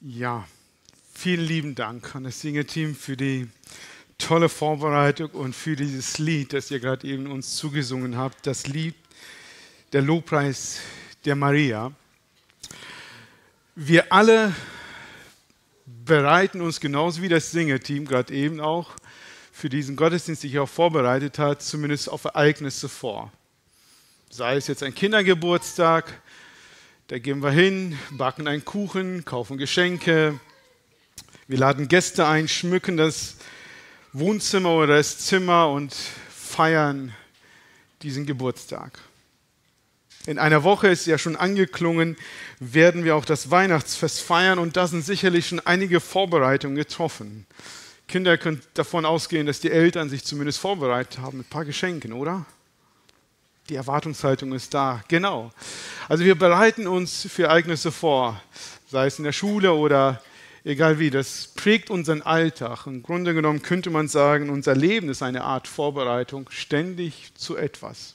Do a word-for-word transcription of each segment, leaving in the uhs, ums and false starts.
Ja, vielen lieben Dank an das Singeteam für die tolle Vorbereitung und für dieses Lied, das ihr gerade eben uns zugesungen habt. Das Lied, der Lobpreis der Maria. Wir alle bereiten uns genauso wie das Singeteam gerade eben auch für diesen Gottesdienst, den sich auch vorbereitet hat, zumindest auf Ereignisse vor. Sei es jetzt ein Kindergeburtstag, da gehen wir hin, backen einen Kuchen, kaufen Geschenke, wir laden Gäste ein, schmücken das Wohnzimmer oder das Zimmer und feiern diesen Geburtstag. In einer Woche ist ja schon angeklungen, werden wir auch das Weihnachtsfest feiern und da sind sicherlich schon einige Vorbereitungen getroffen. Kinder können davon ausgehen, dass die Eltern sich zumindest vorbereitet haben mit ein paar Geschenken, oder? Die Erwartungshaltung ist da, genau. Also wir bereiten uns für Ereignisse vor, sei es in der Schule oder egal wie. Das prägt unseren Alltag. Im Grunde genommen könnte man sagen, unser Leben ist eine Art Vorbereitung ständig zu etwas.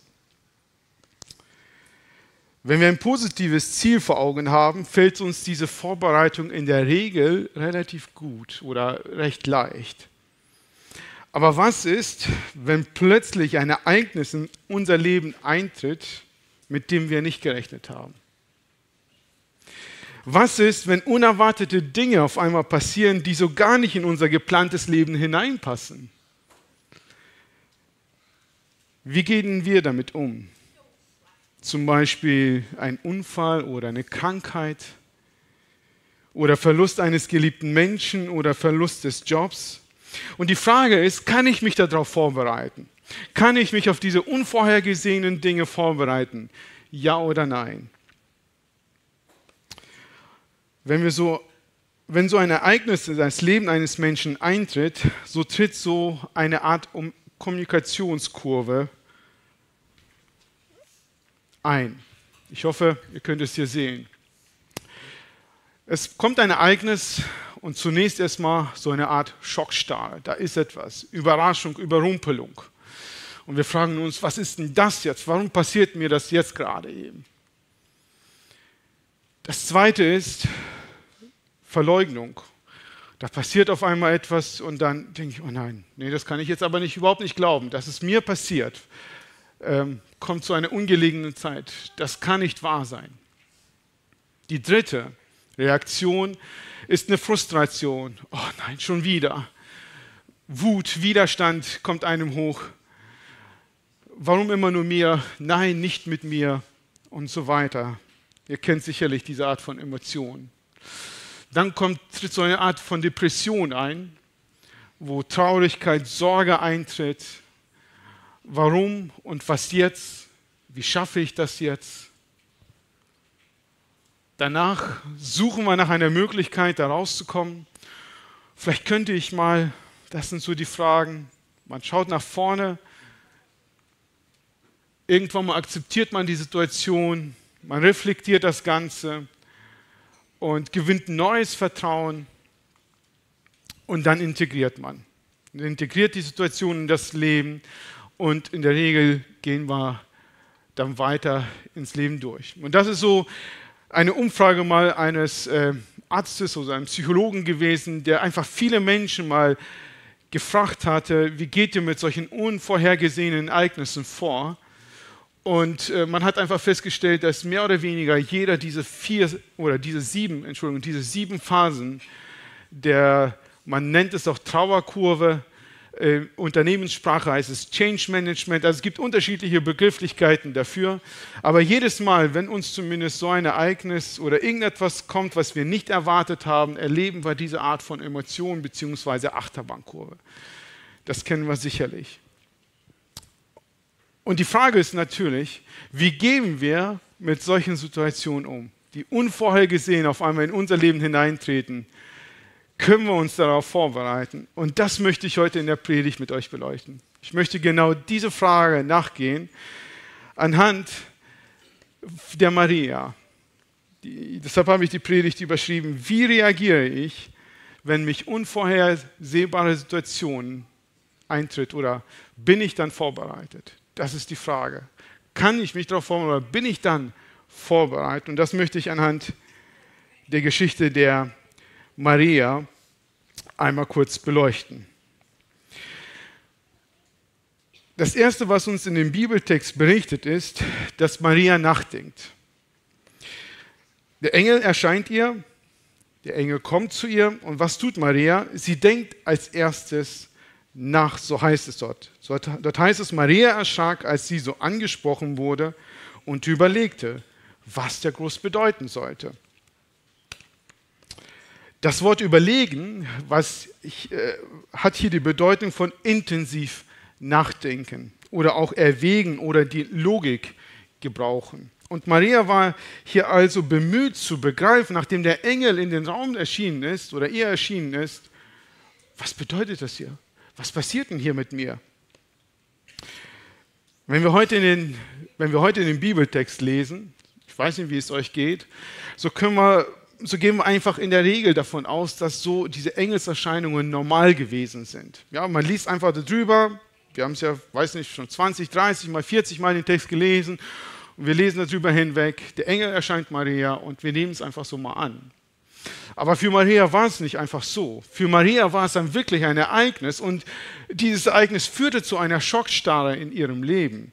Wenn wir ein positives Ziel vor Augen haben, fällt uns diese Vorbereitung in der Regel relativ gut oder recht leicht. Aber was ist, wenn plötzlich ein Ereignis in unser Leben eintritt, mit dem wir nicht gerechnet haben? Was ist, wenn unerwartete Dinge auf einmal passieren, die so gar nicht in unser geplantes Leben hineinpassen? Wie gehen wir damit um? Zum Beispiel ein Unfall oder eine Krankheit oder Verlust eines geliebten Menschen oder Verlust des Jobs. Und die Frage ist, kann ich mich darauf vorbereiten? Kann ich mich auf diese unvorhergesehenen Dinge vorbereiten? Ja oder nein? Wenn, wir so, wenn so ein Ereignis in das Leben eines Menschen eintritt, so tritt so eine Art Kommunikationskurve ein. Ich hoffe, ihr könnt es hier sehen. Es kommt ein Ereignis und zunächst erstmal so eine Art Schockstarre. Da ist etwas, Überraschung, Überrumpelung. Und wir fragen uns, was ist denn das jetzt? Warum passiert mir das jetzt gerade eben? Das Zweite ist Verleugnung. Da passiert auf einmal etwas und dann denke ich, oh nein, nee, das kann ich jetzt aber nicht, überhaupt nicht glauben, dass es mir passiert. Ähm, kommt zu einer ungelegenen Zeit. Das kann nicht wahr sein. Die dritte Reaktion ist eine Frustration. Oh nein, schon wieder. Wut, Widerstand kommt einem hoch. Warum immer nur mir? Nein, nicht mit mir und so weiter. Ihr kennt sicherlich diese Art von Emotionen. Dann kommt tritt so eine Art von Depression ein, wo Traurigkeit, Sorge eintritt. Warum und was jetzt? Wie schaffe ich das jetzt? Danach suchen wir nach einer Möglichkeit, da rauszukommen. Vielleicht könnte ich mal, das sind so die Fragen, man schaut nach vorne, irgendwann mal akzeptiert man die Situation, man reflektiert das Ganze und gewinnt neues Vertrauen und dann integriert man. Man integriert die Situation in das Leben und in der Regel gehen wir dann weiter ins Leben durch. Und das ist so eine Umfrage mal eines äh, Arztes oder einem Psychologen gewesen, der einfach viele Menschen mal gefragt hatte, wie geht ihr mit solchen unvorhergesehenen Ereignissen vor? Und äh, man hat einfach festgestellt, dass mehr oder weniger jeder diese vier oder diese sieben, Entschuldigung, diese sieben Phasen der, man nennt es auch Trauerkurve, Äh, Unternehmenssprache heißt es Change Management, also es gibt unterschiedliche Begrifflichkeiten dafür, aber jedes Mal, wenn uns zumindest so ein Ereignis oder irgendetwas kommt, was wir nicht erwartet haben, erleben wir diese Art von Emotionen bzw. Achterbahnkurve. Das kennen wir sicherlich. Und die Frage ist natürlich, wie gehen wir mit solchen Situationen um, die unvorhergesehen auf einmal in unser Leben hineintreten? Können wir uns darauf vorbereiten? Und das möchte ich heute in der Predigt mit euch beleuchten. Ich möchte genau diese Frage nachgehen anhand der Maria. Die, deshalb habe ich die Predigt überschrieben, wie reagiere ich, wenn mich unvorhersehbare Situationen eintritt oder bin ich dann vorbereitet? Das ist die Frage. Kann ich mich darauf vorbereiten oder bin ich dann vorbereitet? Und das möchte ich anhand der Geschichte der Maria einmal kurz beleuchten. Das Erste, was uns in dem Bibeltext berichtet, ist, dass Maria nachdenkt. Der Engel erscheint ihr, der Engel kommt zu ihr und was tut Maria? Sie denkt als erstes nach, so heißt es dort. Dort heißt es, Maria erschrak, als sie so angesprochen wurde und überlegte, was der Gruß bedeuten sollte. Das Wort überlegen, was ich, äh, hat hier die Bedeutung von intensiv nachdenken oder auch erwägen oder die Logik gebrauchen. Und Maria war hier also bemüht zu begreifen, nachdem der Engel in den Raum erschienen ist oder ihr erschienen ist, was bedeutet das hier? Was passiert denn hier mit mir? Wenn wir heute in den, wenn wir heute in den Bibeltext lesen, ich weiß nicht, wie es euch geht, so können wir, so gehen wir einfach in der Regel davon aus, dass so diese Engelserscheinungen normal gewesen sind. Ja, man liest einfach darüber, wir haben es ja, weiß nicht, schon zwanzig, dreißig mal, vierzig Mal den Text gelesen und wir lesen darüber hinweg, der Engel erscheint Maria und wir nehmen es einfach so mal an. Aber für Maria war es nicht einfach so. Für Maria war es dann wirklich ein Ereignis und dieses Ereignis führte zu einer Schockstarre in ihrem Leben.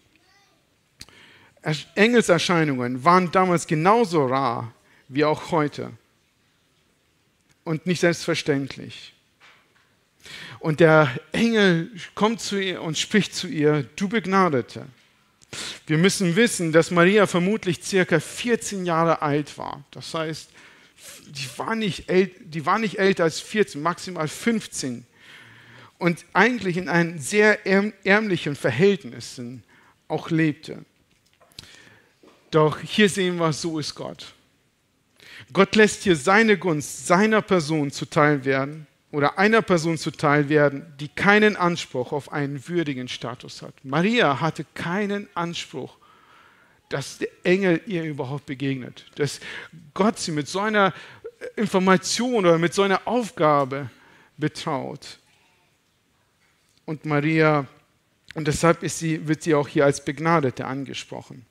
Engelserscheinungen waren damals genauso rar wie auch heute und nicht selbstverständlich. Und der Engel kommt zu ihr und spricht zu ihr, du Begnadete. Wir müssen wissen, dass Maria vermutlich circa vierzehn Jahre alt war. Das heißt, die war nicht, äl- die war nicht älter als vierzehn, maximal fünfzehn. Und eigentlich in einem sehr ärm- ärmlichen Verhältnissen auch lebte. Doch hier sehen wir, so ist Gott. Gott lässt hier seine Gunst seiner Person zuteil werden oder einer Person zuteil werden, die keinen Anspruch auf einen würdigen Status hat. Maria hatte keinen Anspruch, dass der Engel ihr überhaupt begegnet, dass Gott sie mit so einer Information oder mit so einer Aufgabe betraut. Und Maria, und deshalb ist sie, wird sie auch hier als Begnadete angesprochen.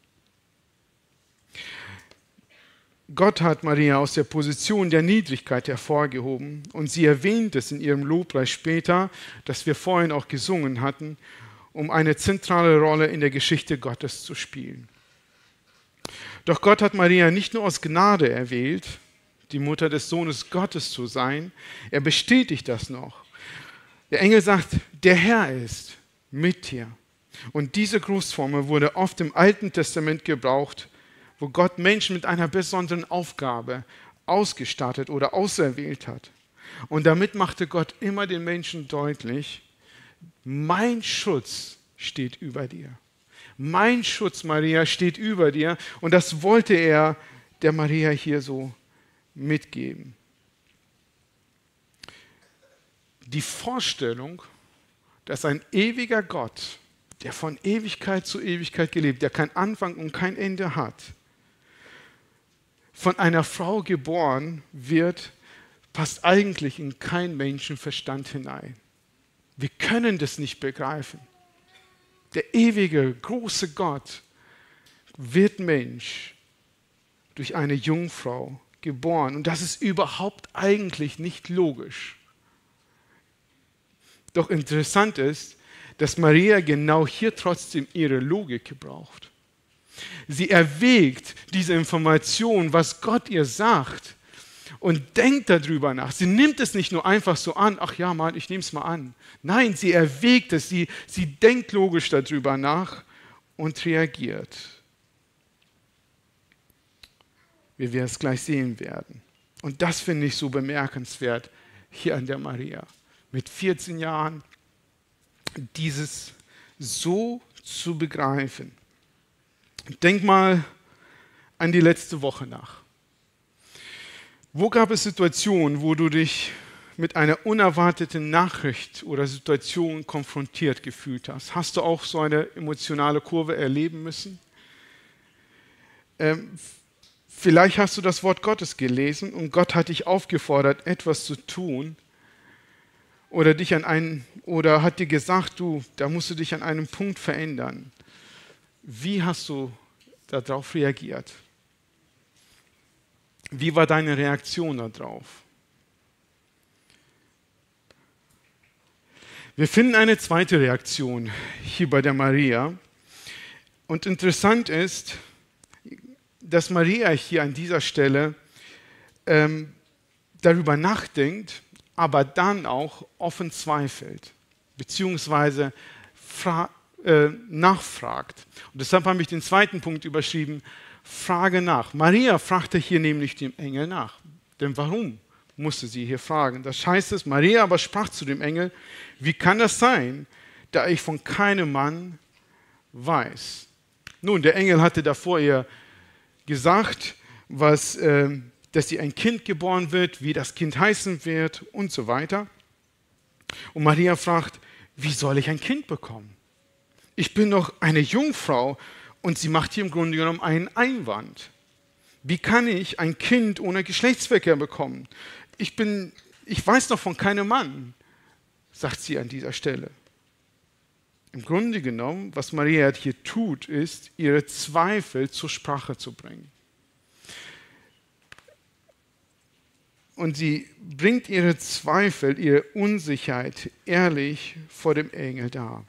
Gott hat Maria aus der Position der Niedrigkeit hervorgehoben und sie erwähnt es in ihrem Lobpreis später, das wir vorhin auch gesungen hatten, um eine zentrale Rolle in der Geschichte Gottes zu spielen. Doch Gott hat Maria nicht nur aus Gnade erwählt, die Mutter des Sohnes Gottes zu sein, er bestätigt das noch. Der Engel sagt, der Herr ist mit dir. Und diese Grußformel wurde oft im Alten Testament gebraucht, wo Gott Menschen mit einer besonderen Aufgabe ausgestattet oder auserwählt hat. Und damit machte Gott immer den Menschen deutlich, mein Schutz steht über dir. Mein Schutz, Maria, steht über dir. Und das wollte er der Maria hier so mitgeben. Die Vorstellung, dass ein ewiger Gott, der von Ewigkeit zu Ewigkeit gelebt, der keinen Anfang und kein Ende hat, von einer Frau geboren wird, passt eigentlich in keinen Menschenverstand hinein. Wir können das nicht begreifen. Der ewige, große Gott wird Mensch durch eine Jungfrau geboren. Und das ist überhaupt eigentlich nicht logisch. Doch interessant ist, dass Maria genau hier trotzdem ihre Logik gebraucht. Sie erwägt diese Information, was Gott ihr sagt und denkt darüber nach. Sie nimmt es nicht nur einfach so an, ach ja, Mann, ich nehme es mal an. Nein, sie erwägt es, sie, sie denkt logisch darüber nach und reagiert. Wie wir es gleich sehen werden. Und das finde ich so bemerkenswert hier an der Maria. Mit vierzehn Jahren dieses so zu begreifen. Denk mal an die letzte Woche nach. Wo gab es Situationen, wo du dich mit einer unerwarteten Nachricht oder Situation konfrontiert gefühlt hast? Hast du auch so eine emotionale Kurve erleben müssen? Ähm, vielleicht hast du das Wort Gottes gelesen und Gott hat dich aufgefordert, etwas zu tun oder dich an einen oder hat dir gesagt, du, da musst du dich an einem Punkt verändern. Wie hast du darauf reagiert? Wie war deine Reaktion darauf? Wir finden eine zweite Reaktion hier bei der Maria. Und interessant ist, dass Maria hier an dieser Stelle ähm, darüber nachdenkt, aber dann auch offen zweifelt, beziehungsweise fra- äh, nachfragt. Und deshalb habe ich den zweiten Punkt überschrieben, Frage nach. Maria fragte hier nämlich dem Engel nach. Denn warum musste sie hier fragen? Das heißt es, Maria aber sprach zu dem Engel, wie kann das sein, da ich von keinem Mann weiß? Nun, der Engel hatte davor ihr gesagt, was, äh, dass sie ein Kind geboren wird, wie das Kind heißen wird und so weiter. Und Maria fragt, wie soll ich ein Kind bekommen? Ich bin doch eine Jungfrau und sie macht hier im Grunde genommen einen Einwand. Wie kann ich ein Kind ohne Geschlechtsverkehr bekommen? Ich bin, ich weiß doch von keinem Mann, sagt sie an dieser Stelle. Im Grunde genommen, was Maria hier tut, ist, ihre Zweifel zur Sprache zu bringen. Und sie bringt ihre Zweifel, ihre Unsicherheit ehrlich vor dem Engel dar.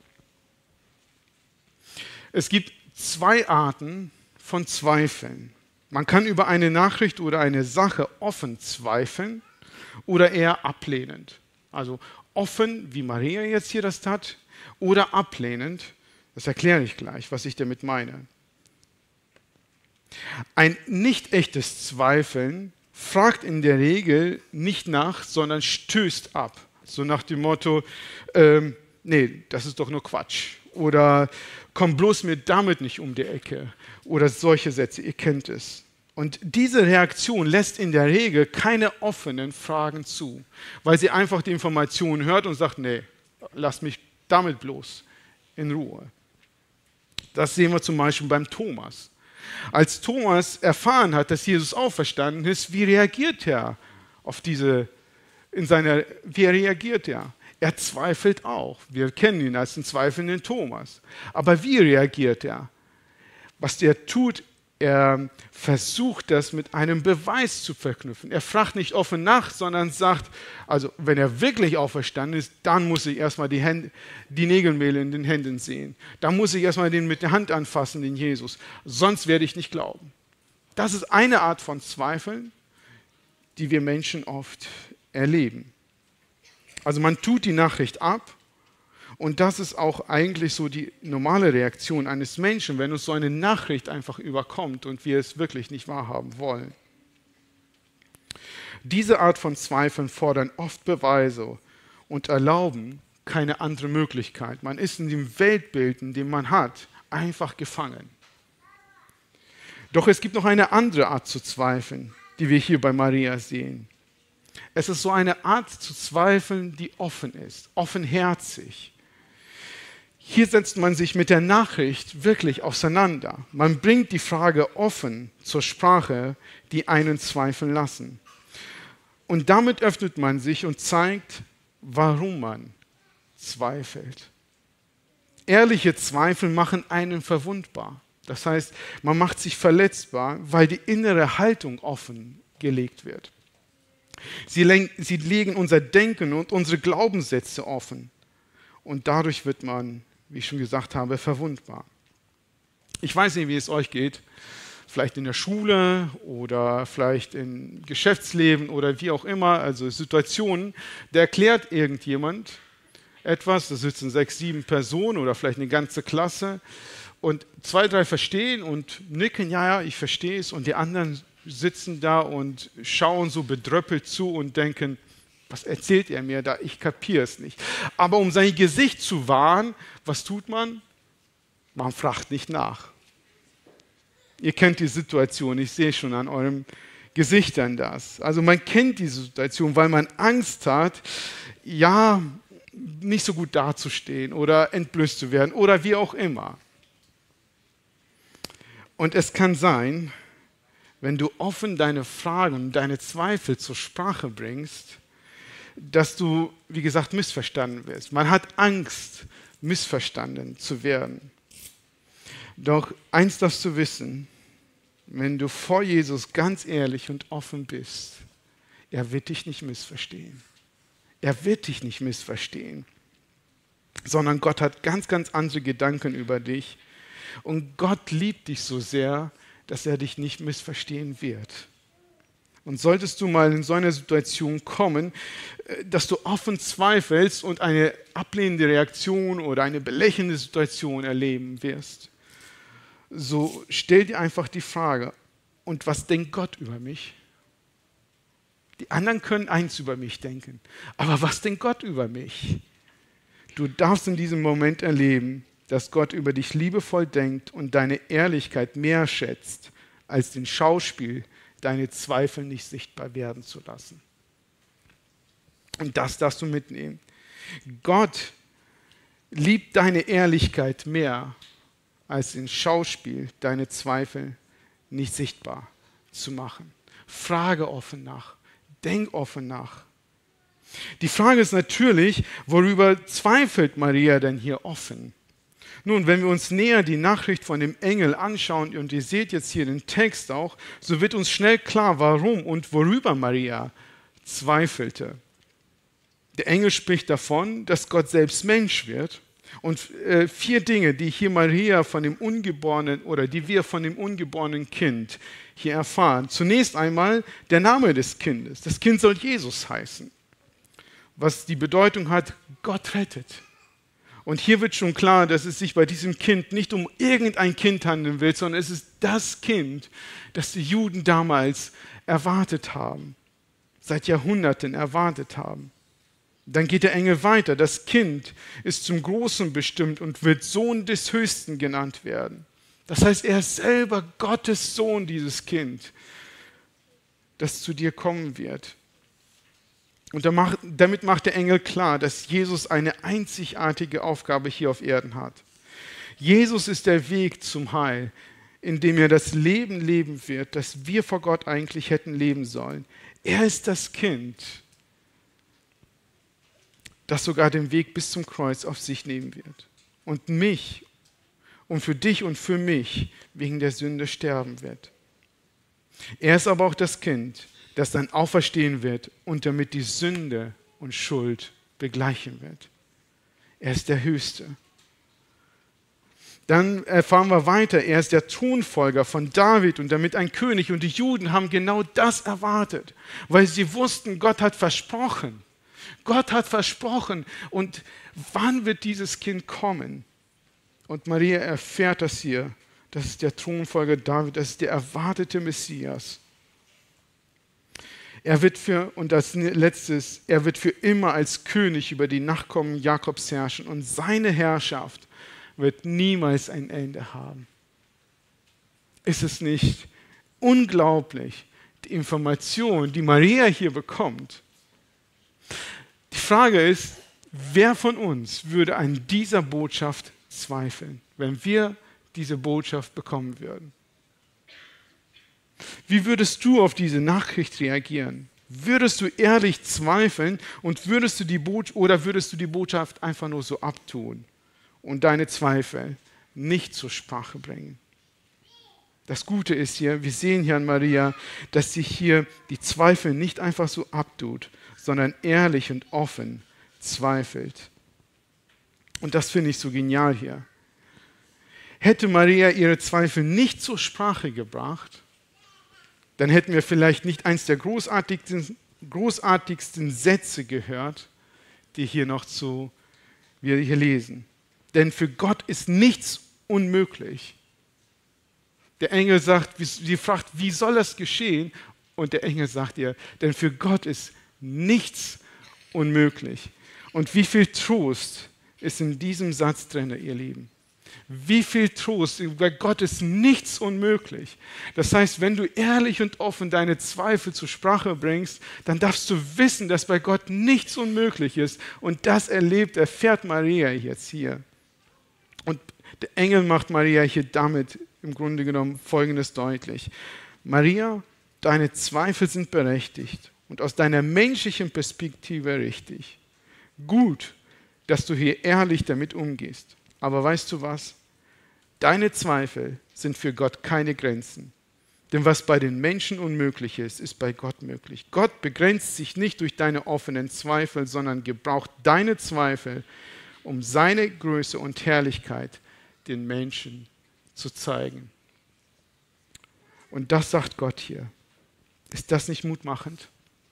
Es gibt zwei Arten von Zweifeln. Man kann über eine Nachricht oder eine Sache offen zweifeln oder eher ablehnend. Also offen, wie Maria jetzt hier das tat, oder ablehnend. Das erkläre ich gleich, was ich damit meine. Ein nicht echtes Zweifeln fragt in der Regel nicht nach, sondern stößt ab. So nach dem Motto, ähm, nee, das ist doch nur Quatsch. Oder komm bloß mir damit nicht um die Ecke. Oder solche Sätze, ihr kennt es. Und diese Reaktion lässt in der Regel keine offenen Fragen zu, weil sie einfach die Informationen hört und sagt, nee, lass mich damit bloß in Ruhe. Das sehen wir zum Beispiel beim Thomas. Als Thomas erfahren hat, dass Jesus auferstanden ist, wie reagiert er auf diese, in seiner, wie reagiert er? Er zweifelt auch. Wir kennen ihn als den zweifelnden Thomas. Aber wie reagiert er? Was er tut, er versucht das mit einem Beweis zu verknüpfen. Er fragt nicht offen nach, sondern sagt, also wenn er wirklich auferstanden ist, dann muss ich erstmal die, Hände, die Nägelmehle in den Händen sehen. Dann muss ich erstmal den mit der Hand anfassen, den Jesus. Sonst werde ich nicht glauben. Das ist eine Art von Zweifeln, die wir Menschen oft erleben. Also man tut die Nachricht ab. Und das ist auch eigentlich so die normale Reaktion eines Menschen, wenn uns so eine Nachricht einfach überkommt und wir es wirklich nicht wahrhaben wollen. Diese Art von Zweifeln fordern oft Beweise und erlauben keine andere Möglichkeit. Man ist in dem Weltbild, in dem man hat, einfach gefangen. Doch es gibt noch eine andere Art zu zweifeln, die wir hier bei Maria sehen. Es ist so eine Art zu zweifeln, die offen ist, offenherzig. Hier setzt man sich mit der Nachricht wirklich auseinander. Man bringt die Frage offen zur Sprache, die einen zweifeln lassen. Und damit öffnet man sich und zeigt, warum man zweifelt. Ehrliche Zweifel machen einen verwundbar. Das heißt, man macht sich verletzbar, weil die innere Haltung offengelegt wird. Sie, len- sie legen unser Denken und unsere Glaubenssätze offen. Und dadurch wird man, wie ich schon gesagt habe, verwundbar. Ich weiß nicht, wie es euch geht. Vielleicht in der Schule oder vielleicht im Geschäftsleben oder wie auch immer, also Situationen, da erklärt irgendjemand etwas, da sitzen sechs, sieben Personen oder vielleicht eine ganze Klasse und zwei, drei verstehen und nicken, ja, ja, ich verstehe es, und die anderen sitzen da und schauen so bedröppelt zu und denken, was erzählt er mir da? Ich kapiere es nicht. Aber um sein Gesicht zu wahren, was tut man? Man fragt nicht nach. Ihr kennt die Situation, ich sehe schon an euren Gesichtern das. Also man kennt die Situation, weil man Angst hat, ja, nicht so gut dazustehen oder entblößt zu werden oder wie auch immer. Und es kann sein, wenn du offen deine Fragen und deine Zweifel zur Sprache bringst, dass du, wie gesagt, missverstanden wirst. Man hat Angst, missverstanden zu werden. Doch eins darfst du wissen, wenn du vor Jesus ganz ehrlich und offen bist, er wird dich nicht missverstehen. Er wird dich nicht missverstehen. sondern Gott hat ganz, ganz andere Gedanken über dich. Und Gott liebt dich so sehr, dass er dich nicht missverstehen wird. Und solltest du mal in so eine Situation kommen, dass du offen zweifelst und eine ablehnende Reaktion oder eine belächelnde Situation erleben wirst, so stell dir einfach die Frage, und was denkt Gott über mich? Die anderen können eins über mich denken, aber was denkt Gott über mich? Du darfst in diesem Moment erleben, dass Gott über dich liebevoll denkt und deine Ehrlichkeit mehr schätzt, als den Schauspiel, deine Zweifel nicht sichtbar werden zu lassen. Und das darfst du mitnehmen. Gott liebt deine Ehrlichkeit mehr, als den Schauspiel, deine Zweifel nicht sichtbar zu machen. Frage offen nach, denk offen nach. Die Frage ist natürlich, worüber zweifelt Maria denn hier offen? Nun, wenn wir uns näher die Nachricht von dem Engel anschauen, und ihr seht jetzt hier den Text auch, so wird uns schnell klar, warum und worüber Maria zweifelte. Der Engel spricht davon, dass Gott selbst Mensch wird. Und äh, vier Dinge, die hier Maria von dem Ungeborenen oder die wir von dem ungeborenen Kind hier erfahren. Zunächst einmal der Name des Kindes. Das Kind soll Jesus heißen, was die Bedeutung hat, Gott rettet. Und hier wird schon klar, dass es sich bei diesem Kind nicht um irgendein Kind handeln will, sondern es ist das Kind, das die Juden damals erwartet haben, seit Jahrhunderten erwartet haben. Dann geht der Engel weiter. Das Kind ist zum Großen bestimmt und wird Sohn des Höchsten genannt werden. Das heißt, er ist selber Gottes Sohn, dieses Kind, das zu dir kommen wird. Und damit macht der Engel klar, dass Jesus eine einzigartige Aufgabe hier auf Erden hat. Jesus ist der Weg zum Heil, in dem er das Leben leben wird, das wir vor Gott eigentlich hätten leben sollen. Er ist das Kind, das sogar den Weg bis zum Kreuz auf sich nehmen wird und mich und für dich und für mich wegen der Sünde sterben wird. Er ist aber auch das Kind, das dann auferstehen wird und damit die Sünde und Schuld begleichen wird. Er ist der Höchste. Dann erfahren wir weiter, er ist der Thronfolger von David und damit ein König. Und die Juden haben genau das erwartet, weil sie wussten, Gott hat versprochen. Gott hat versprochen. Und wann wird dieses Kind kommen? Und Maria erfährt das hier. Das ist der Thronfolger David, das ist der erwartete Messias. Er wird für, und als letztes, er wird für immer als König über die Nachkommen Jakobs herrschen und seine Herrschaft wird niemals ein Ende haben. Ist es nicht unglaublich, die Information, die Maria hier bekommt? Die Frage ist, wer von uns würde an dieser Botschaft zweifeln, wenn wir diese Botschaft bekommen würden? Wie würdest du auf diese Nachricht reagieren? Würdest du ehrlich zweifeln und würdest du die Botschaft oder würdest du die Botschaft einfach nur so abtun und deine Zweifel nicht zur Sprache bringen? Das Gute ist hier, wir sehen hier an Maria, dass sie hier die Zweifel nicht einfach so abtut, sondern ehrlich und offen zweifelt. Und das finde ich so genial hier. Hätte Maria ihre Zweifel nicht zur Sprache gebracht, dann hätten wir vielleicht nicht eins der großartigsten, großartigsten Sätze gehört, die hier noch zu, wir hier lesen. Denn für Gott ist nichts unmöglich. Der Engel sagt, sie fragt, wie soll das geschehen? Und der Engel sagt ihr, denn für Gott ist nichts unmöglich. Und wie viel Trost ist in diesem Satz drin, ihr Lieben? Wie viel Trost, bei Gott ist nichts unmöglich. Das heißt, wenn du ehrlich und offen deine Zweifel zur Sprache bringst, dann darfst du wissen, dass bei Gott nichts unmöglich ist. Und das erlebt, erfährt Maria jetzt hier. Und der Engel macht Maria hier damit im Grunde genommen Folgendes deutlich. Maria, deine Zweifel sind berechtigt und aus deiner menschlichen Perspektive richtig. Gut, dass du hier ehrlich damit umgehst. Aber weißt du was? Deine Zweifel sind für Gott keine Grenzen. Denn was bei den Menschen unmöglich ist, ist bei Gott möglich. Gott begrenzt sich nicht durch deine offenen Zweifel, sondern gebraucht deine Zweifel, um seine Größe und Herrlichkeit den Menschen zu zeigen. Und das sagt Gott hier. Ist das nicht mutmachend?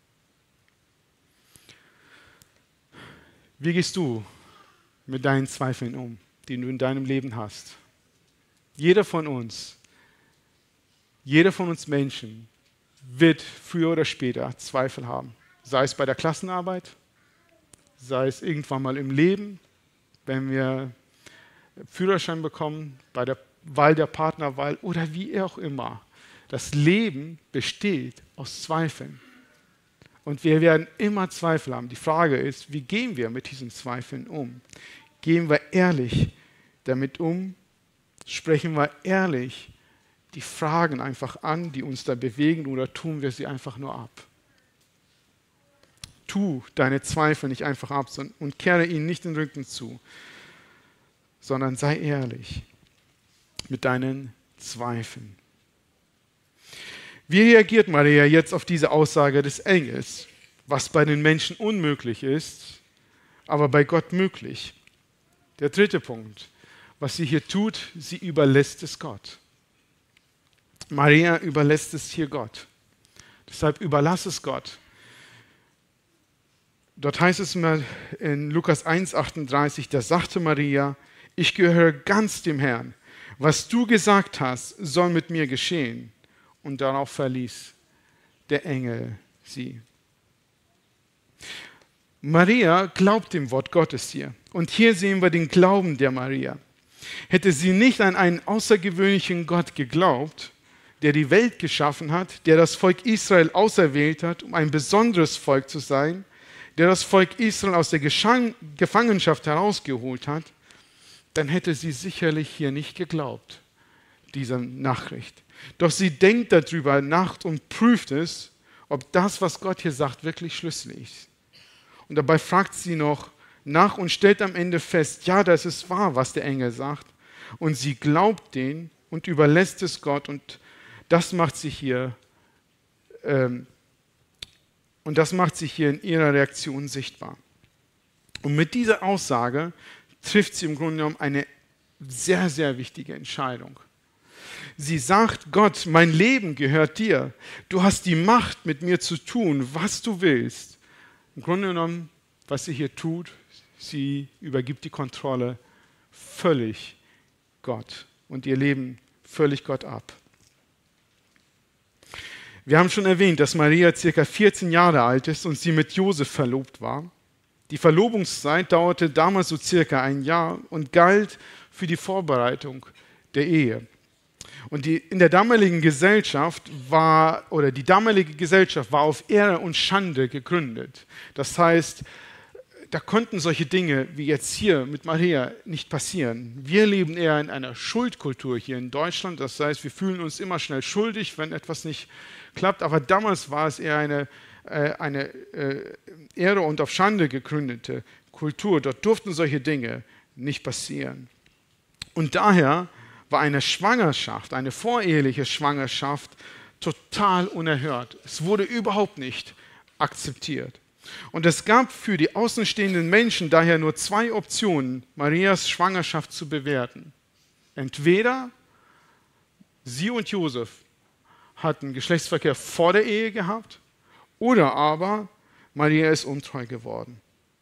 Wie gehst du mit deinen Zweifeln um, die du in deinem Leben hast? Jeder von uns, jeder von uns Menschen wird früher oder später Zweifel haben. Sei es bei der Klassenarbeit, sei es irgendwann mal im Leben, wenn wir Führerschein bekommen, bei der Wahl der Partnerwahl oder wie auch immer. Das Leben besteht aus Zweifeln. Und wir werden immer Zweifel haben. Die Frage ist, wie gehen wir mit diesen Zweifeln um? Gehen wir ehrlich damit um? Sprechen wir ehrlich die Fragen einfach an, die uns da bewegen, oder tun wir sie einfach nur ab? Tu deine Zweifel nicht einfach ab und kehre ihnen nicht den Rücken zu, sondern sei ehrlich mit deinen Zweifeln. Wie reagiert Maria jetzt auf diese Aussage des Engels, was bei den Menschen unmöglich ist, aber bei Gott möglich? Der dritte Punkt, was sie hier tut, sie überlässt es Gott. Maria überlässt es hier Gott. Deshalb überlass es Gott. Dort heißt es in Lukas eins achtunddreißig, da sagte Maria, ich gehöre ganz dem Herrn. Was du gesagt hast, soll mit mir geschehen. Und darauf verließ der Engel sie. Maria glaubt dem Wort Gottes hier. Und hier sehen wir den Glauben der Maria. Hätte sie nicht an einen außergewöhnlichen Gott geglaubt, der die Welt geschaffen hat, der das Volk Israel auserwählt hat, um ein besonderes Volk zu sein, der das Volk Israel aus der Gefangenschaft herausgeholt hat, dann hätte sie sicherlich hier nicht geglaubt, dieser Nachricht. Doch sie denkt darüber nach und prüft es, ob das, was Gott hier sagt, wirklich schlüssig ist. Und dabei fragt sie noch nach und stellt am Ende fest, ja, das ist wahr, was der Engel sagt. Und sie glaubt den und überlässt es Gott. Und das macht sie hier, ähm, und das macht sich hier in ihrer Reaktion sichtbar. Und mit dieser Aussage trifft sie im Grunde genommen eine sehr, sehr wichtige Entscheidung. Sie sagt, Gott, mein Leben gehört dir. Du hast die Macht, mit mir zu tun, was du willst. Im Grunde genommen, was sie hier tut, sie übergibt die Kontrolle völlig Gott und ihr Leben völlig Gott ab. Wir haben schon erwähnt, dass Maria circa vierzehn Jahre alt ist und sie mit Josef verlobt war. Die Verlobungszeit dauerte damals so circa ein Jahr und galt für die Vorbereitung der Ehe. Und die, in der damaligen Gesellschaft war, oder die damalige Gesellschaft war auf Ehre und Schande gegründet. Das heißt, da konnten solche Dinge wie jetzt hier mit Maria nicht passieren. Wir leben eher in einer Schuldkultur hier in Deutschland. Das heißt, wir fühlen uns immer schnell schuldig, wenn etwas nicht klappt. Aber damals war es eher eine, äh, eine äh, Ehre und auf Schande gegründete Kultur. Dort durften solche Dinge nicht passieren. Und daher war eine Schwangerschaft, eine voreheliche Schwangerschaft total unerhört. Es wurde überhaupt nicht akzeptiert. Und es gab für die außenstehenden Menschen daher nur zwei Optionen, Marias Schwangerschaft zu bewerten. Entweder sie und Josef hatten Geschlechtsverkehr vor der Ehe gehabt, oder aber Maria ist untreu geworden.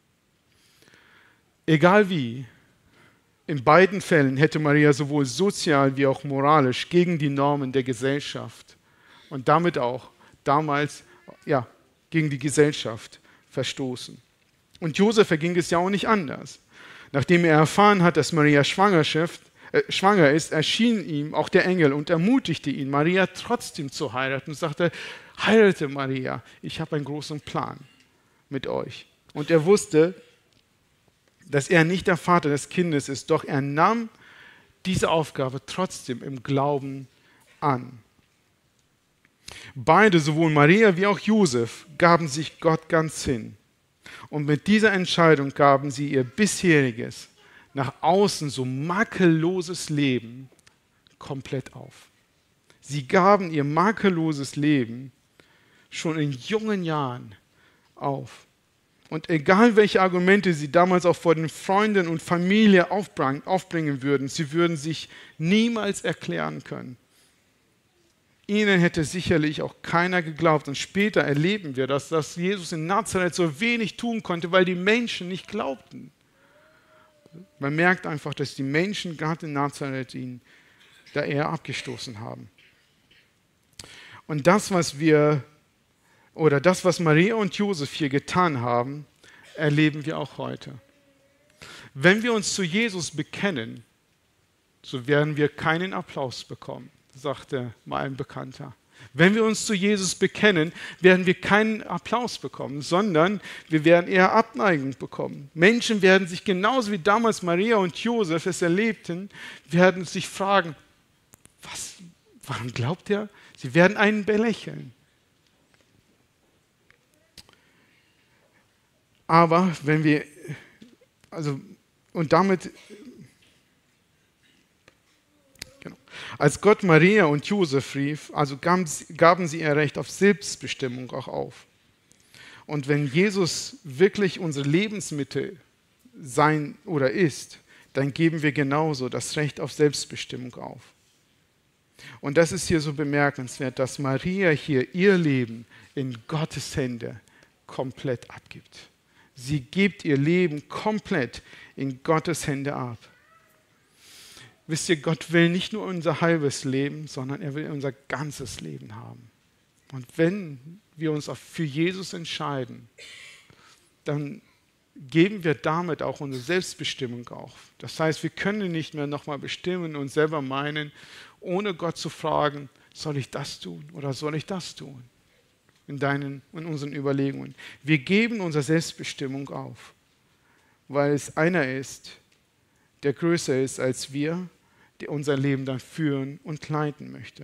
Egal wie, in beiden Fällen hätte Maria sowohl sozial wie auch moralisch gegen die Normen der Gesellschaft und damit auch damals ja, gegen die Gesellschaft verstoßen. Und Josef erging es ja auch nicht anders. Nachdem er erfahren hat, dass Maria Schwangerschaft, äh, schwanger ist, erschien ihm auch der Engel und ermutigte ihn, Maria trotzdem zu heiraten und sagte, heirate Maria, ich habe einen großen Plan mit euch. Und er wusste, dass er nicht der Vater des Kindes ist, doch er nahm diese Aufgabe trotzdem im Glauben an. Beide, sowohl Maria wie auch Josef, gaben sich Gott ganz hin. Und mit dieser Entscheidung gaben sie ihr bisheriges, nach außen so makelloses Leben komplett auf. Sie gaben ihr makelloses Leben schon in jungen Jahren auf. Und egal welche Argumente sie damals auch vor den Freunden und Familie aufbringen würden, sie würden sich niemals erklären können. Ihnen hätte sicherlich auch keiner geglaubt. Und später erleben wir, dass, dass Jesus in Nazareth so wenig tun konnte, weil die Menschen nicht glaubten. Man merkt einfach, dass die Menschen gerade in Nazareth ihn da eher abgestoßen haben. Und das, was wir, oder das, was Maria und Josef hier getan haben, erleben wir auch heute. Wenn wir uns zu Jesus bekennen, so werden wir keinen Applaus bekommen, sagte mal ein Bekannter. Wenn wir uns zu Jesus bekennen, werden wir keinen Applaus bekommen, sondern wir werden eher Abneigung bekommen. Menschen werden sich genauso wie damals Maria und Josef es erlebten, werden sich fragen, was, warum glaubt er? Sie werden einen belächeln. Aber wenn wir, also, und damit, genau, als Gott Maria und Josef rief, also gaben, gaben sie ihr Recht auf Selbstbestimmung auch auf. Und wenn Jesus wirklich unsere Lebensmittel sein oder ist, dann geben wir genauso das Recht auf Selbstbestimmung auf. Und das ist hier so bemerkenswert, dass Maria hier ihr Leben in Gottes Hände komplett abgibt. Sie gibt ihr Leben komplett in Gottes Hände ab. Wisst ihr, Gott will nicht nur unser halbes Leben, sondern er will unser ganzes Leben haben. Und wenn wir uns auch für Jesus entscheiden, dann geben wir damit auch unsere Selbstbestimmung auf. Das heißt, wir können nicht mehr nochmal bestimmen und selber meinen, ohne Gott zu fragen, soll ich das tun oder soll ich das tun? In deinen, in unseren Überlegungen. Wir geben unsere Selbstbestimmung auf, weil es einer ist, der größer ist als wir, der unser Leben dann führen und leiten möchte.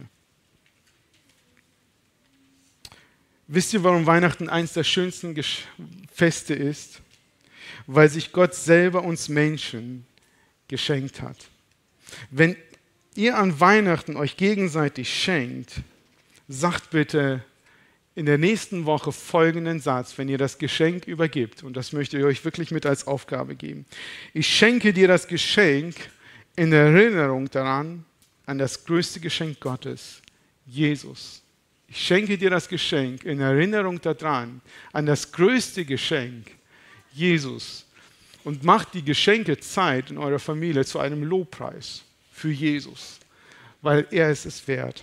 Wisst ihr, warum Weihnachten eines der schönsten Feste ist? Weil sich Gott selber uns Menschen geschenkt hat. Wenn ihr an Weihnachten euch gegenseitig schenkt, sagt bitte in der nächsten Woche folgenden Satz, wenn ihr das Geschenk übergibt, und das möchte ich euch wirklich mit als Aufgabe geben. Ich schenke dir das Geschenk in Erinnerung daran, an das größte Geschenk Gottes, Jesus. Ich schenke dir das Geschenk in Erinnerung daran, an das größte Geschenk, Jesus. Und macht die Geschenkezeit in eurer Familie zu einem Lobpreis für Jesus, weil er ist es wert.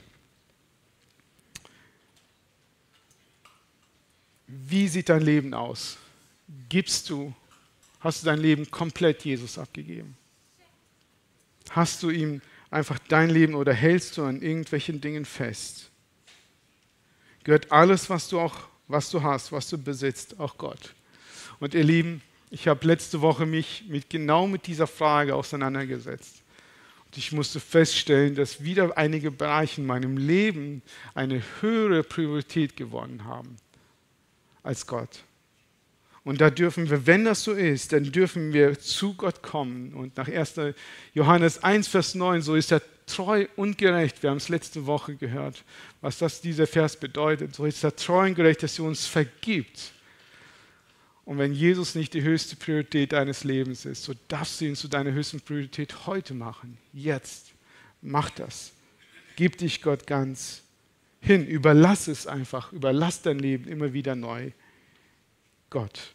Wie sieht dein Leben aus? Gibst du, hast du dein Leben komplett Jesus abgegeben? Hast du ihm einfach dein Leben oder hältst du an irgendwelchen Dingen fest? Gehört alles, was du auch, was du hast, was du besitzt, auch Gott? Und ihr Lieben, ich habe letzte Woche mich mit, genau mit dieser Frage auseinandergesetzt. Und ich musste feststellen, dass wieder einige Bereiche in meinem Leben eine höhere Priorität gewonnen haben als Gott. Und da dürfen wir, wenn das so ist, dann dürfen wir zu Gott kommen. Und nach erster Johannes eins, Vers neun, so ist er treu und gerecht. Wir haben es letzte Woche gehört, was das dieser Vers bedeutet. So ist er treu und gerecht, dass er uns vergibt. Und wenn Jesus nicht die höchste Priorität deines Lebens ist, so darfst du ihn zu deiner höchsten Priorität heute machen. Jetzt. Mach das. Gib dich Gott ganz hin. Überlass es einfach. Überlass dein Leben immer wieder neu Gott.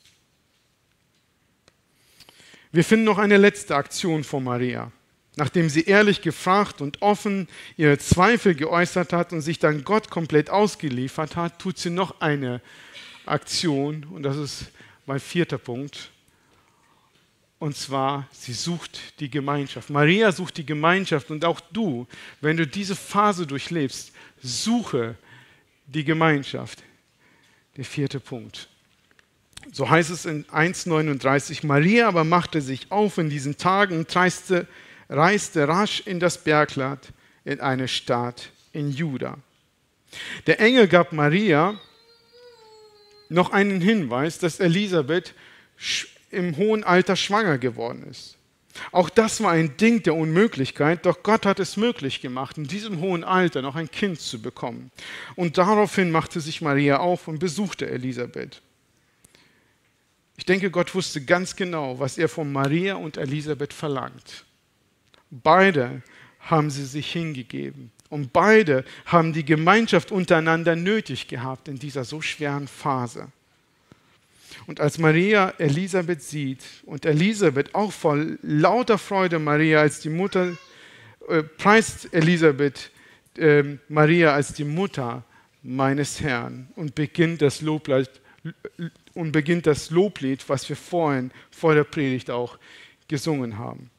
Wir finden noch eine letzte Aktion von Maria. Nachdem sie ehrlich gefragt und offen ihre Zweifel geäußert hat und sich dann Gott komplett ausgeliefert hat, tut sie noch eine Aktion, und das ist mein vierter Punkt. Und zwar, sie sucht die Gemeinschaft. Maria sucht die Gemeinschaft, und auch du, wenn du diese Phase durchlebst, suche die Gemeinschaft. Der vierte Punkt. So heißt es in eins neununddreißig, Maria aber machte sich auf in diesen Tagen und reiste, reiste rasch in das Bergland in eine Stadt in Juda. Der Engel gab Maria noch einen Hinweis, dass Elisabeth im hohen Alter schwanger geworden ist. Auch das war ein Ding der Unmöglichkeit, doch Gott hat es möglich gemacht, in diesem hohen Alter noch ein Kind zu bekommen. Und daraufhin machte sich Maria auf und besuchte Elisabeth. denke, Gott wusste ganz genau, was er von Maria und Elisabeth verlangt. Beide haben sie sich hingegeben. Und beide haben die Gemeinschaft untereinander nötig gehabt in dieser so schweren Phase. Und als Maria Elisabeth sieht und Elisabeth auch voll lauter Freude Maria als die Mutter, äh, preist Elisabeth äh, Maria als die Mutter meines Herrn und beginnt das Loblied, und beginnt das Loblied, was wir vorhin vor der Predigt auch gesungen haben.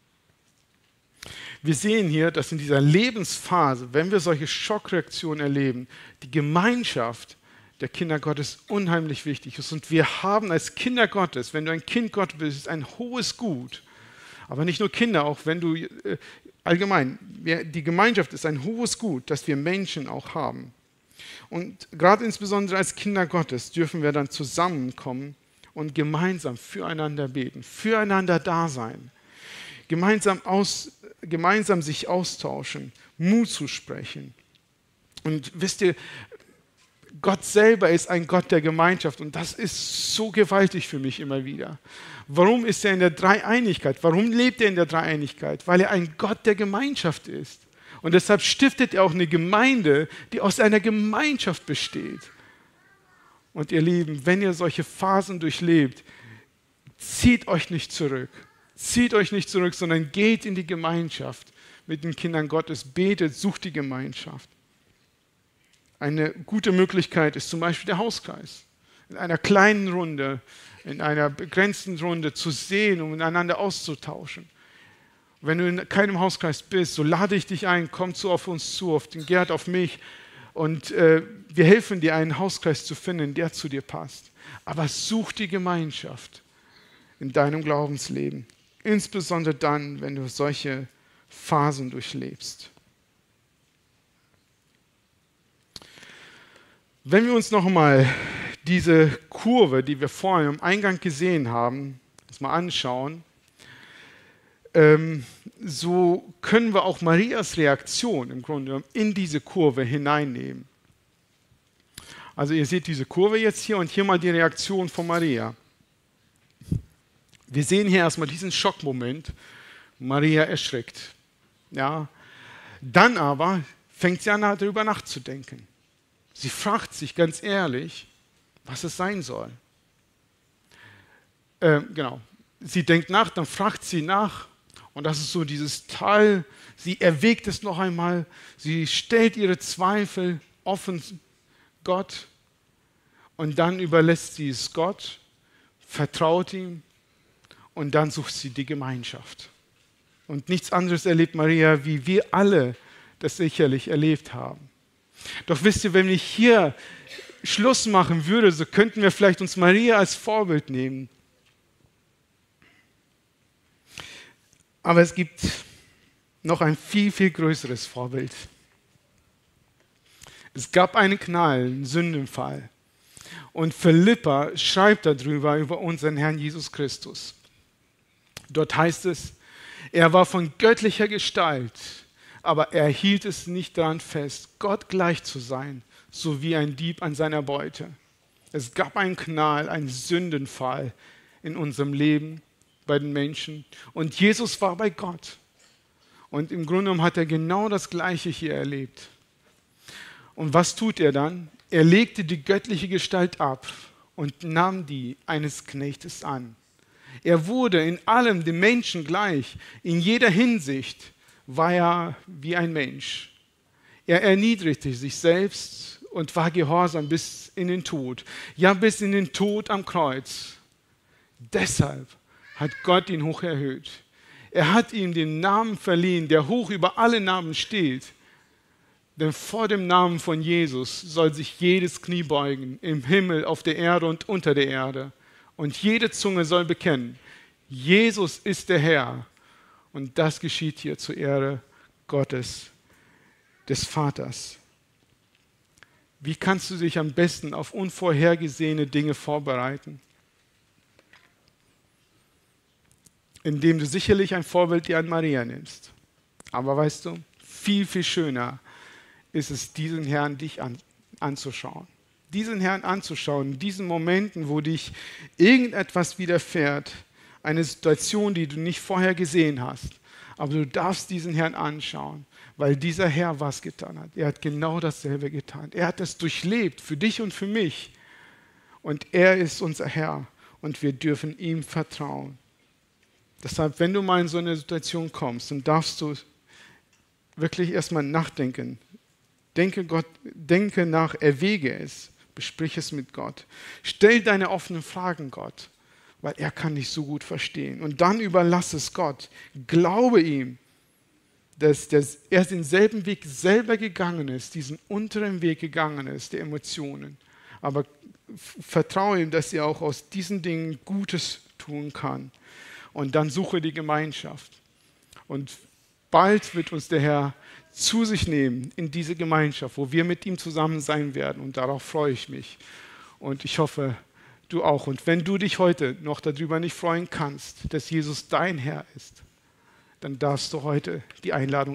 Wir sehen hier, dass in dieser Lebensphase, wenn wir solche Schockreaktionen erleben, die Gemeinschaft der Kinder Gottes unheimlich wichtig ist. Und wir haben als Kinder Gottes, wenn du ein Kind Gottes bist, ein hohes Gut. Aber nicht nur Kinder, auch wenn du äh, allgemein, wir, die Gemeinschaft ist ein hohes Gut, das wir Menschen auch haben. Und gerade insbesondere als Kinder Gottes dürfen wir dann zusammenkommen und gemeinsam füreinander beten, füreinander da sein, gemeinsam, aus, gemeinsam sich austauschen, Mut zu sprechen. Und wisst ihr, Gott selber ist ein Gott der Gemeinschaft und das ist so gewaltig für mich immer wieder. Warum ist er in der Dreieinigkeit? Warum lebt er in der Dreieinigkeit? Weil er ein Gott der Gemeinschaft ist. Und deshalb stiftet er auch eine Gemeinde, die aus einer Gemeinschaft besteht. Und ihr Lieben, wenn ihr solche Phasen durchlebt, zieht euch nicht zurück. Zieht euch nicht zurück, sondern geht in die Gemeinschaft mit den Kindern Gottes, betet, sucht die Gemeinschaft. Eine gute Möglichkeit ist zum Beispiel der Hauskreis. In einer kleinen Runde, in einer begrenzten Runde zu sehen, um miteinander auszutauschen. Wenn du in keinem Hauskreis bist, so lade ich dich ein, komm zu auf uns zu, auf den Gerd, auf mich. Und äh, wir helfen dir, einen Hauskreis zu finden, der zu dir passt. Aber such die Gemeinschaft in deinem Glaubensleben. Insbesondere dann, wenn du solche Phasen durchlebst. Wenn wir uns noch einmal diese Kurve, die wir vorhin im Eingang gesehen haben, uns mal anschauen, ähm, so können wir auch Marias Reaktion im Grunde genommen in diese Kurve hineinnehmen. Also ihr seht diese Kurve jetzt hier und hier mal die Reaktion von Maria. Wir sehen hier erstmal diesen Schockmoment. Maria erschrickt. Ja. Dann aber fängt sie an, darüber nachzudenken. Sie fragt sich ganz ehrlich, was es sein soll. Ähm, genau. Sie denkt nach, dann fragt sie nach. Und das ist so dieses Teil, sie erwägt es noch einmal. Sie stellt ihre Zweifel offen Gott. Und dann überlässt sie es Gott, vertraut ihm. Und dann sucht sie die Gemeinschaft. Und nichts anderes erlebt Maria, wie wir alle das sicherlich erlebt haben. Doch wisst ihr, wenn ich hier Schluss machen würde, so könnten wir vielleicht uns Maria als Vorbild nehmen. Aber es gibt noch ein viel, viel größeres Vorbild. Es gab einen Knall, einen Sündenfall. Und Philippa schreibt darüber, über unseren Herrn Jesus Christus. Dort heißt es, er war von göttlicher Gestalt, aber er hielt es nicht daran fest, Gott gleich zu sein, so wie ein Dieb an seiner Beute. Es gab einen Knall, einen Sündenfall in unserem Leben bei den Menschen. Und Jesus war bei Gott. Und im Grunde genommen hat er genau das Gleiche hier erlebt. Und was tut er dann? Er legte die göttliche Gestalt ab und nahm die eines Knechtes an. Er wurde in allem dem Menschen gleich. In jeder Hinsicht war er wie ein Mensch. Er erniedrigte sich selbst und war gehorsam bis in den Tod. Ja, bis in den Tod am Kreuz. Deshalb hat Gott ihn hoch erhöht. Er hat ihm den Namen verliehen, der hoch über alle Namen steht. Denn vor dem Namen von Jesus soll sich jedes Knie beugen, im Himmel, auf der Erde und unter der Erde. Und jede Zunge soll bekennen, Jesus ist der Herr. Und das geschieht hier zur Ehre Gottes, des Vaters. Wie kannst du dich am besten auf unvorhergesehene Dinge vorbereiten? Indem du sicherlich ein Vorbild dir an Maria nimmst. Aber weißt du, viel, viel schöner ist es, diesen Herrn dich an, anzuschauen. diesen Herrn anzuschauen, in diesen Momenten, wo dich irgendetwas widerfährt, eine Situation, die du nicht vorher gesehen hast. Aber du darfst diesen Herrn anschauen, weil dieser Herr was getan hat. Er hat genau dasselbe getan. Er hat es durchlebt, für dich und für mich. Und er ist unser Herr und wir dürfen ihm vertrauen. Deshalb, wenn du mal in so eine Situation kommst, dann darfst du wirklich erstmal nachdenken. Denke, Gott, denke nach, erwäge es, besprich es mit Gott. Stell deine offenen Fragen Gott, weil er kann dich so gut verstehen. Und dann überlass es Gott. Glaube ihm, dass, dass er denselben Weg selber gegangen ist, diesen unteren Weg gegangen ist, der Emotionen. Aber vertraue ihm, dass er auch aus diesen Dingen Gutes tun kann. Und dann suche die Gemeinschaft. Und bald wird uns der Herr zu sich nehmen in diese Gemeinschaft, wo wir mit ihm zusammen sein werden. Und darauf freue ich mich. Und ich hoffe, du auch. Und wenn du dich heute noch darüber nicht freuen kannst, dass Jesus dein Herr ist, dann darfst du heute die Einladung